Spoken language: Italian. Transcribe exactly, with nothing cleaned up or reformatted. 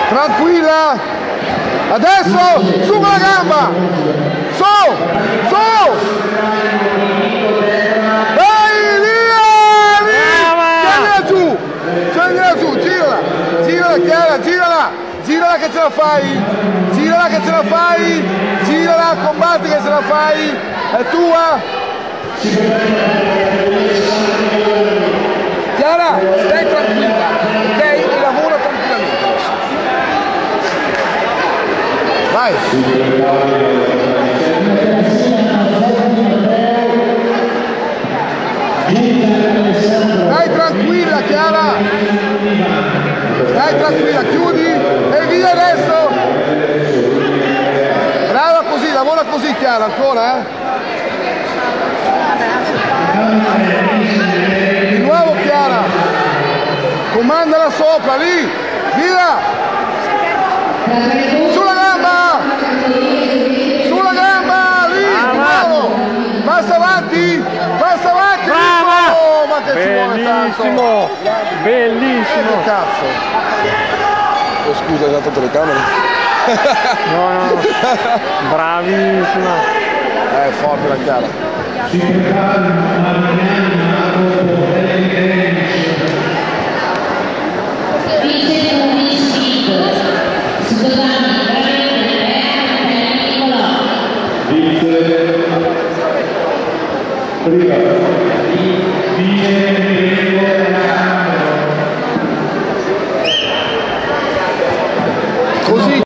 tranquilla, adesso su con la gamba, su, su, dai, via, via, giù, tienila giù, girala, girala Chiara, girala, girala che ce la fai, girala che ce la fai, girala, combatti che ce la fai, è tua. Chiara, stai tranquilla, ok? E lavora tranquillamente adesso. Vai! Stai tranquilla, Chiara! Stai tranquilla, chiudi e via adesso! Brava così, lavora così, Chiara, ancora, eh? Di nuovo Chiara, comandala sopra, lì, via, sulla gamba, sulla gamba, lì, di nuovo, passa avanti, passa avanti, brava, oh, ma che ci vuole tanto, bellissimo, bellissimo, eh, cazzo, oh, scusa, hai dato telecamera, no, no, no. Bravissima, è forte la Chiara. Si prepara una mañana dice un vestito scusami dice prima di